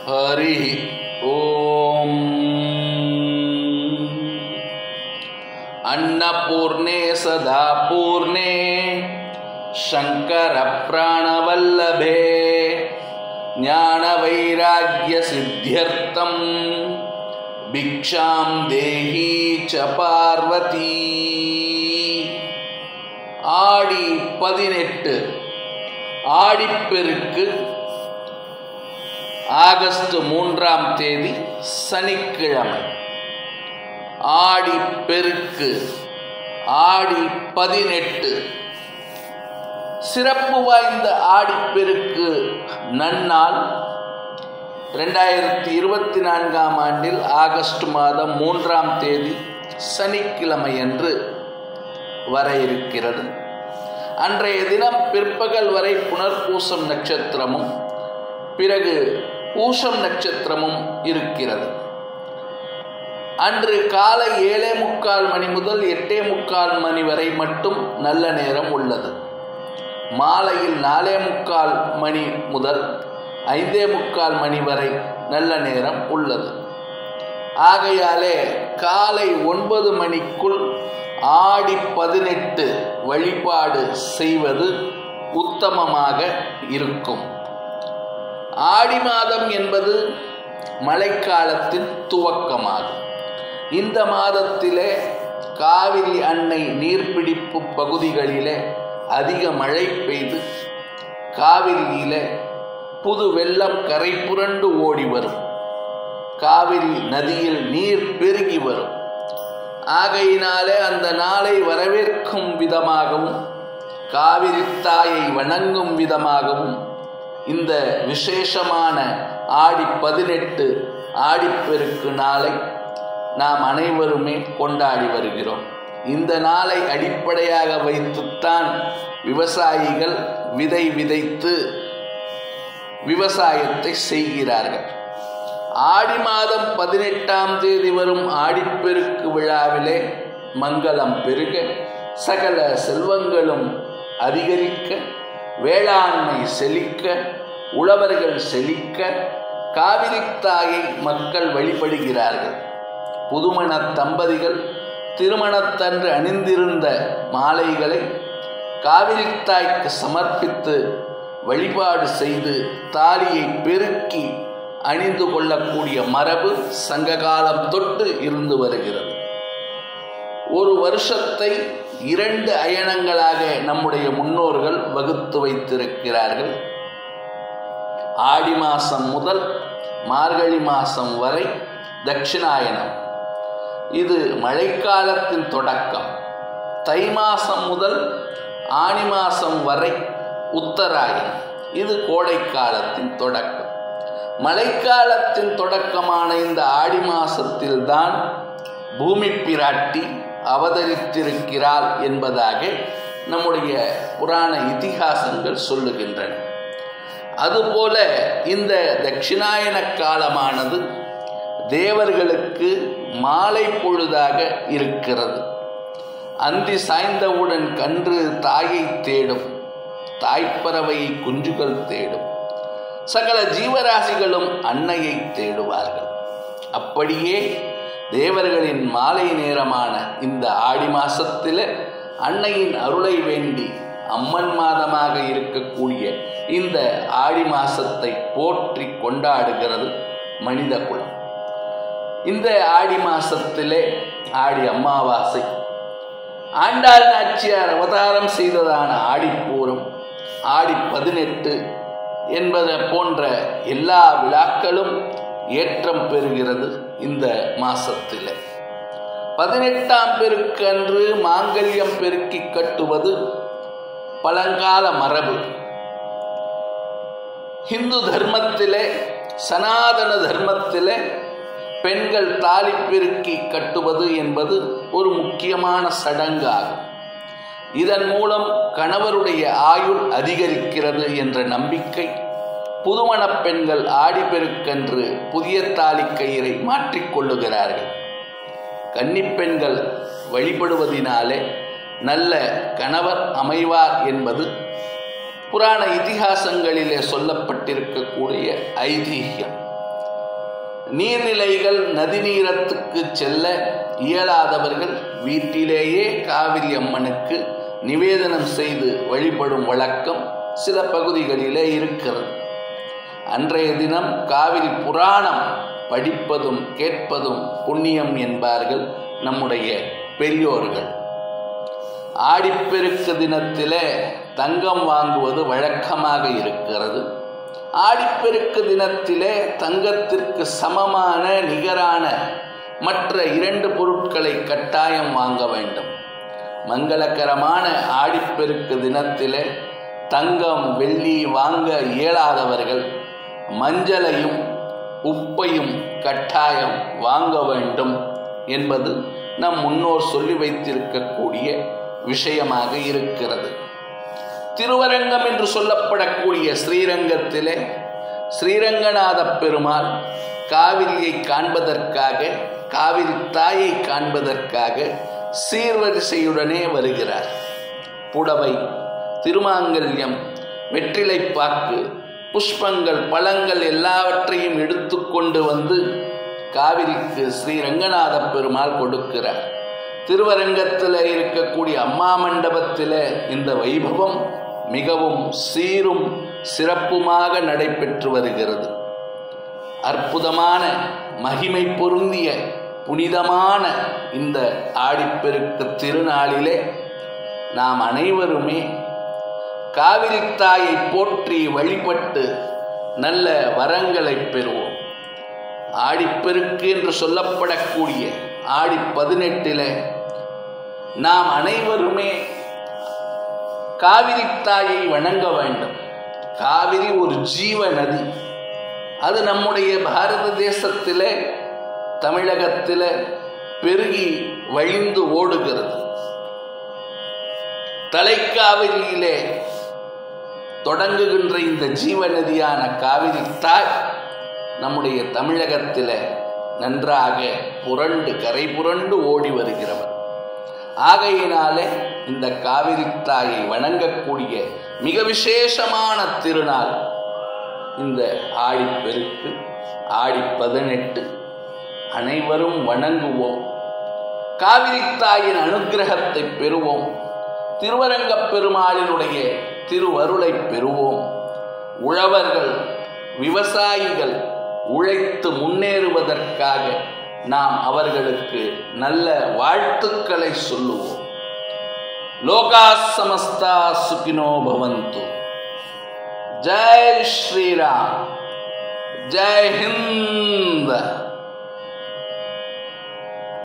हरि ओम। अन्नपूर्णे सदा पूर्णे शंकर प्राणवल्लभे ज्ञान वैराग्य सिद्ध्यर्थम भिक्षां देहि च पार्वती। ஆடி 18 ஆடிப்பெருக்கு ஆகஸ்ட் 3ஆம் தேதி சனிக்கிழமை. ஆடிப்பெருக்கு ஆடி 18 சிறப்பு வாய்ந்த ஆடிப்பெருக்கு நன்னாள் 2024ஆம் ஆண்டில் ஆகஸ்ட் மாதம் 3ஆம் தேதி சனிக்கிழமை அன்று வர இருக்கிறது. அன்றைய தினம் பிற்பகல் வரை புனர்பூசம் நட்சத்திரமும் பிறகு பூசம் நட்சத்திரமும் இருக்கிறது. அன்று காலை 7:45 மணி முதல் 8:45 மணி வரை மட்டும் நல்ல நேரம் உள்ளது. மாலையில் 4:45 மணி முதல் 5:45 மணி வரை நல்ல நேரம் உள்ளது. ஆகையாலே காலை 9 மணிக்குள் ஆடி 18 வழிபாடு செய்வது உத்தமமாக இருக்கும். ஆடி மாதம் என்பது மழைக்காலத்தின் துவக்கமாகும். இந்த மாதத்திலே காவிரி அன்னை நீர்பிடிப்பு பகுதிகளிலே அதிக மழை பெய்து காவிரியிலே புது வெள்ளம் கரை புரண்டு ஓடி வரும். காவிரி நதியில் நீர் பெருகி வரும். ஆகையினாலே அந்த நாளை வரவேற்கும் விதமாகவும் காவிரி தாயை வணங்கும் விதமாகவும் இந்த விசேஷமான ஆடி 18 ஆடிப்பெருக்கு நாளை நாம் அனைவருமே கொண்டாடி வருகிறோம். இந்த நாளை அடிப்படையாக வைத்துத்தான் விவசாயிகள் விதை விதைத்து விவசாயத்தை செய்கிறார்கள். ஆடி மாதம் 18ஆம் தேதி வரும் ஆடிப்பெருக்கு விழாவிலே மங்களம் பெருக, சகல செல்வங்களும் அதிகரிக்க, வேளாண்மை செழிக்க, உழவர்கள் செழிக்க காவிரி தாயை மக்கள் வழிபடுகிறார்கள். புதுமண தம்பதிகள் திருமணத்தன்று அணிந்திருந்த மாலைகளை காவிரி தாய்க்கு சமர்ப்பித்து வழிபாடு செய்து தாலியை பெருக்கி அணிந்து கொள்ளக்கூடிய மரபு சங்ககாலம் தொட்டு இருந்து வருகிறது. ஒரு வருஷத்தை 2 அயனங்களாக நம்முடைய முன்னோர்கள் வகுத்து வைத்திருக்கிறார்கள். ஆடி மாசம் முதல் மார்கழி மாசம் வரை தட்சிணாயனம், இது மழைக்காலத்தின் தொடக்கம். தை மாசம் முதல் ஆனி மாசம் வரை உத்தராயணம், இது கோடை காலத்தின் தொடக்கம். மழைக்காலத்தின் தொடக்கமான இந்த ஆடி மாசத்தில்தான் பூமி பிராட்டி அவதரித்திருக்கிறாள் என்பதாக நம்முடைய புராண இதிகாசங்கள் சொல்லுகின்றன. அதுபோல இந்த தட்சிணாயன காலமானது தேவர்களுக்கு மாலை பொழுதாக இருக்கிறது. அந்தி சாய்ந்தவுடன் கன்று தாயை தேடும், தாய்ப்பறவை குஞ்சுகள் தேடும், சகல ஜீவராசிகளும் அன்னையை தேடுவார்கள். அப்படியே தேவர்களின் மாலை நேரமான இந்த ஆடி மாசத்தில் அன்னையின் அருளை வேண்டி அம்மன் மாதமாக இருக்கக்கூடிய இந்த ஆடி மாசத்தை போற்றி கொண்டாடுகிறது மனித குலம். இந்த ஆடி மாசத்திலே ஆடி அமாவாசை, ஆண்டாள் நாச்சியார் அவதாரம் செய்ததான ஆடிப்பூரம், ஆடி 18 என்பது போன்ற எல்லா விழாக்களும் ஏற்றம் பெறுகிறது. இந்த மாசத்தில் 18ஆம் பெருக்கு அன்று மாங்கல்யம் பெருக்கி கட்டுவது பழங்கால மரபு. இந்து தர்மத்திலே, சனாதன தர்மத்திலே பெண்கள் தாலி பெருக்கி கட்டுவது என்பது ஒரு முக்கியமான சடங்காகும். இதன் மூலம் கணவருடைய ஆயுள் அதிகரிக்கிறது என்ற நம்பிக்கை புதுமண பெண்கள் ஆடிப்பெருக்கன்று புதிய தாலி கயிறை மாற்றிக்கொள்ளுகிறார்கள். கன்னிப்பெண்கள் வழிபடுவதினாலே நல்ல கணவர் அமைவார் என்பது புராண இதிகாசங்களிலே சொல்லப்பட்டிருக்கக்கூடிய ஐதீகம். நீர்நிலைகள் நதிநீரத்துக்கு செல்ல இயலாதவர்கள் வீட்டிலேயே காவிரி அம்மனுக்கு நிவேதனம் செய்து வழிபடும் வழக்கம் சில பகுதிகளிலே இருக்கிறது. அன்றைய தினம் காவிரி புராணம் படிப்பதும் கேட்பதும் புண்ணியம் என்பார்கள் நம்முடைய பெரியோர்கள். ஆடிப்பெருக்கு தினத்திலே தங்கம் வாங்குவது வழக்கமாக இருக்கிறது. ஆடிப்பெருக்கு தினத்திலே தங்கத்திற்கு சமமான நிகரான மற்ற 2 பொருட்களை கட்டாயம் வாங்க வேண்டும். மங்களகரமான ஆடிப்பெருக்கு தினத்திலே தங்கம் வெள்ளி வாங்க இயலாதவர்கள் மஞ்சளையும் உப்பையும் கட்டாயம் வாங்க வேண்டும் என்பது நம் முன்னோர் சொல்லி வைத்திருக்கக்கூடிய விஷயமாக இருக்கிறது. திருவரங்கம் என்று சொல்லப்படக்கூடிய ஸ்ரீரங்கத்திலே ஸ்ரீரங்கநாத பெருமாள் காவிரியை காண்பதற்காக, காவிரி தாயை காண்பதற்காக சீர்வரிசையுடனே வருகிறார். புடவை, திருமாங்கல்யம், வெற்றிலைப்பாக்கு, புஷ்பங்கள், பழங்கள் எல்லாவற்றையும் எடுத்துக்கொண்டு வந்து காவிரிக்கு ஸ்ரீரங்கநாத பெருமாள் கொடுக்கிறார். திருவரங்கத்தில் இருக்கக்கூடிய அம்மா மண்டபத்தில் இந்த வைபவம் மிகவும் சீரும் சிறப்புமாக நடைபெற்று வருகிறது. அற்புதமான மகிமை பொருந்திய புனிதமான இந்த ஆடிப்பெருக்கு திருநாளிலே நாம் அனைவருமே காவிரி தாயை போற்றி வழிபட்டு நல்ல வரங்களை பெறுவோம். ஆடிப்பெருக்கு என்று சொல்லப்படக்கூடிய ஆடி 18 நாம் அனைவருமே காவிரி தாயை வணங்க வேண்டும். காவிரி ஒரு ஜீவ நதி. அது நம்முடைய பாரத தேசத்திலே, தமிழகத்திலே பெருகி வழிந்து ஓடுகிறது. தலைக்காவிரியிலே தொடங்குகின்ற இந்த ஜீவ நதியான காவிரி தாய் நம்முடைய தமிழகத்தில் நன்றாக புரண்டு கரை புரண்டு ஓடி வருகிறவர். ஆகையினாலே இந்த காவிரி தாயை வணங்கக்கூடிய மிக விசேஷமான திருநாள் இந்த ஆடிப்பெருக்கு, ஆடி 18. அனைவரும் வணங்குவோம். காவிரி தாயின் அனுக்கிரகத்தை பெறுவோம். திருவரங்கப் பெருமாளினுடைய திருவருளை பெறுவோம். உழவர்கள், விவசாயிகள் உழைத்து முன்னேறுவதற்காக நாம் அவர்களுக்கு நல்ல வாழ்த்துக்களை சொல்லுவோம். லோகா சமஸ்தா சுகினோ பவந்து. ஜெய் ஸ்ரீராம். ஜெய் ஹிந்த்.